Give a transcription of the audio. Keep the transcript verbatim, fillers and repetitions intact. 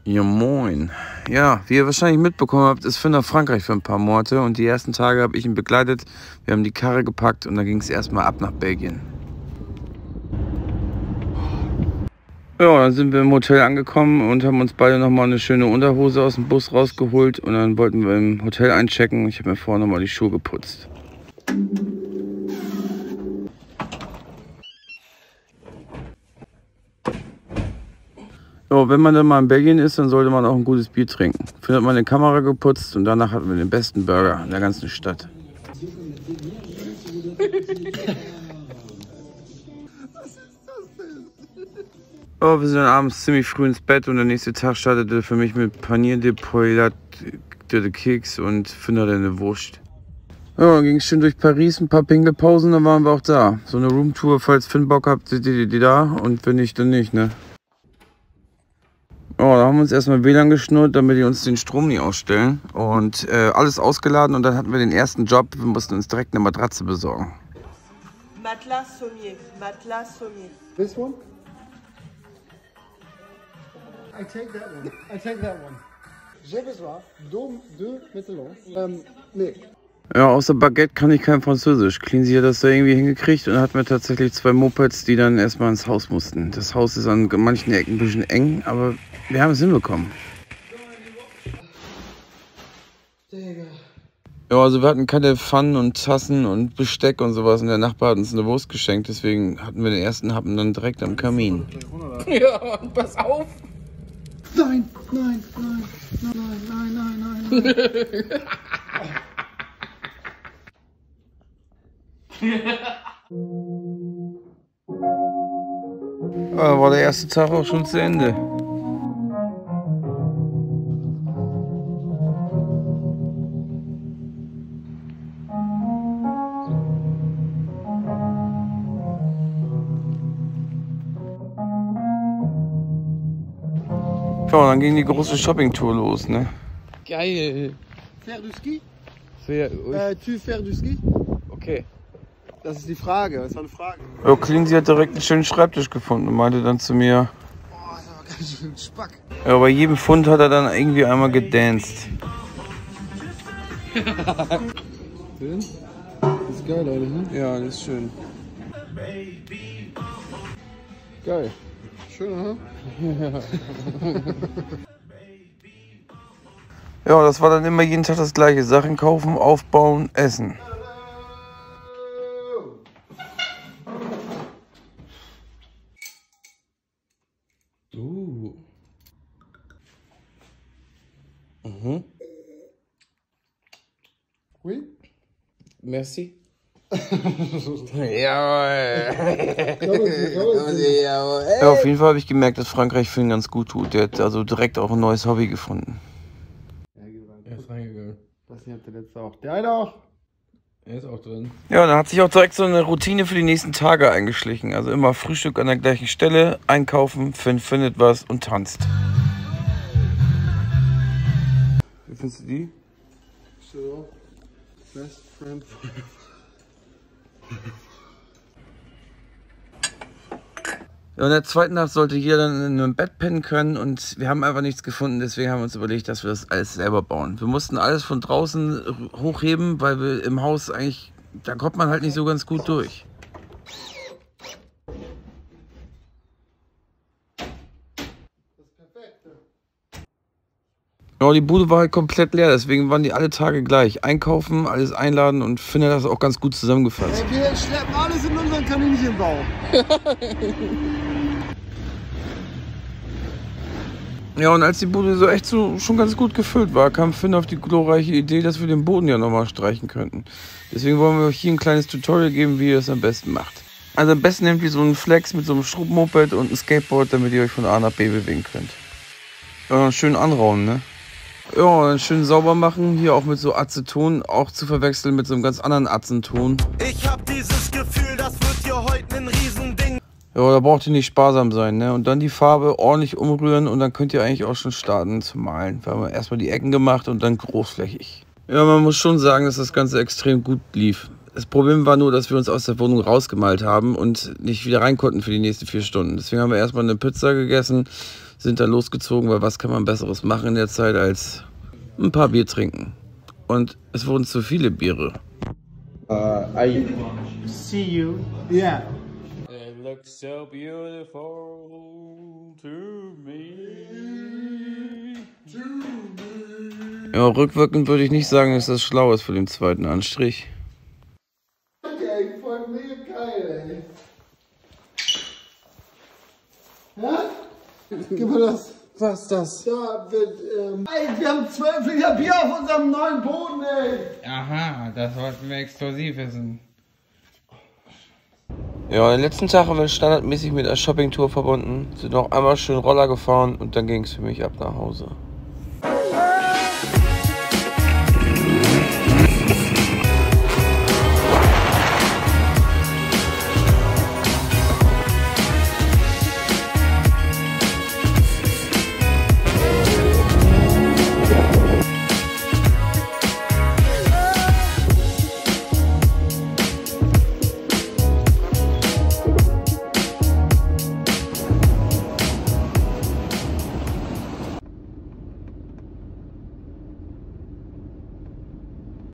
Ja, moin. Ja, wie ihr wahrscheinlich mitbekommen habt, ist Finn nach Frankreich für ein paar Monate und die ersten Tage habe ich ihn begleitet. Wir haben die Karre gepackt und dann ging es erstmal ab nach Belgien. Ja, dann sind wir im Hotel angekommen und haben uns beide nochmal eine schöne Unterhose aus dem Bus rausgeholt und dann wollten wir im Hotel einchecken. Ich habe mir vorher nochmal die Schuhe geputzt. So, wenn man dann mal in Belgien ist, dann sollte man auch ein gutes Bier trinken. Finn hat meine Kamera geputzt und danach hatten wir den besten Burger in der ganzen Stadt. Oh, wir sind dann abends ziemlich früh ins Bett und der nächste Tag startete für mich mit Panier de Poilat, de Keks und Finn hatte eine Wurst. Ja, dann ging es schön durch Paris, ein paar Pinkelpausen, dann waren wir auch da. So eine Roomtour, falls Finn Bock habt, seht ihr die da und wenn nicht, dann nicht, ne? Oh, da haben wir uns erstmal W L A N geschnurrt, damit die uns den Strom nicht ausstellen. Und äh, alles ausgeladen und dann hatten wir den ersten Job. Wir mussten uns direkt eine Matratze besorgen. Matelas Sommier, Matelas Sommier. This one? I take that one. I take that one. J'ai besoin de deux Métalons. Ähm, nee. Ja, außer Baguette kann ich kein Französisch. Cleansy hat das da irgendwie hingekriegt und dann hatten wir tatsächlich zwei Mopeds, die dann erstmal ins Haus mussten. Das Haus ist an manchen Ecken ein bisschen eng, aber wir haben es hinbekommen. Ja, also wir hatten keine Pfannen und Tassen und Besteck und sowas und der Nachbar hat uns eine Wurst geschenkt, deswegen hatten wir den ersten Happen dann direkt am Kamin. Ja, und pass auf! Nein, nein, nein, nein, nein, nein, nein, nein. Da war der erste Tag auch schon zu Ende. Ja, dann ging die große Shopping-Tour los, ne? Geil! Faire du ski? Sehr, Äh, tu faire du ski? okay. Das ist die Frage, das war eine Frage. Ja, Cleansy hat direkt einen schönen Schreibtisch gefunden und meinte dann zu mir, Boah, das ist aber ganz schön Spack. ja, bei jedem Pfund hat er dann irgendwie einmal gedanced. Schön? Das ist geil, Leute, ne? Ja, das ist schön. Geil. Schön, oder? Ja, das war dann immer jeden Tag das gleiche. Sachen kaufen, aufbauen, essen. Uh. Mhm. Oui? Merci. Jawohl. Jawohl. Ja, auf jeden Fall habe ich gemerkt, dass Frankreich Finn ganz gut tut. Der hat also direkt auch ein neues Hobby gefunden. Er ist reingegangen. Das hier hat der letzte auch. Der eine auch. Er ist auch drin. Ja, dann hat sich auch direkt so eine Routine für die nächsten Tage eingeschlichen. Also immer Frühstück an der gleichen Stelle, einkaufen, Finn findet was und tanzt. Wie findest du die? So. Best friend forever. Ja, in der zweiten Nacht sollte jeder dann in einem Bett pennen können und wir haben einfach nichts gefunden, deswegen haben wir uns überlegt, dass wir das alles selber bauen. Wir mussten alles von draußen hochheben, weil wir im Haus eigentlich, da kommt man halt nicht so ganz gut durch. Ja, die Bude war halt komplett leer, deswegen waren die alle Tage gleich. Einkaufen, alles einladen und finde das auch ganz gut zusammengefasst. Ey, wir schleppen alles in unseren Kaninchenbau. Ja, und als die Bude so echt so schon ganz gut gefüllt war, kam Finn auf die glorreiche Idee, dass wir den Boden ja nochmal streichen könnten. Deswegen wollen wir euch hier ein kleines Tutorial geben, wie ihr es am besten macht. Also am besten nehmt ihr so einen Flex mit so einem Schrubbmoped und ein Skateboard, damit ihr euch von A nach B bewegen könnt. Ja, schön anrauen, ne? Ja, dann schön sauber machen, hier auch mit so Aceton, auch zu verwechseln mit so einem ganz anderen Aceton. Ich hab dieses Gefühl, das wird hier heute ein Riesending. Ja, da braucht ihr nicht sparsam sein, ne? Und dann die Farbe ordentlich umrühren und dann könnt ihr eigentlich auch schon starten zu malen. Wir haben erstmal die Ecken gemacht und dann großflächig. Ja, man muss schon sagen, dass das Ganze extrem gut lief. Das Problem war nur, dass wir uns aus der Wohnung rausgemalt haben und nicht wieder rein konnten für die nächsten vier Stunden. Deswegen haben wir erstmal eine Pizza gegessen, sind dann losgezogen, weil was kann man Besseres machen in der Zeit als ein paar Bier trinken. Und es wurden zu viele Biere. Uh, I see you. Yeah. It looks so beautiful to me. Ja, rückwirkend würde ich nicht sagen, dass das schlau ist für den zweiten Anstrich. Okay, voll mega geil, ey. Ja? Gib mir das. Was ist das? Ja, mit, ähm... Ey, wir haben zwölf Liter Bier auf unserem neuen Boden, ey. Aha, das wollten wir exklusiv wissen. Ja, den letzten Tag haben wir standardmäßig mit einer Shoppingtour verbunden, sind noch einmal schön Roller gefahren und dann ging es für mich ab nach Hause.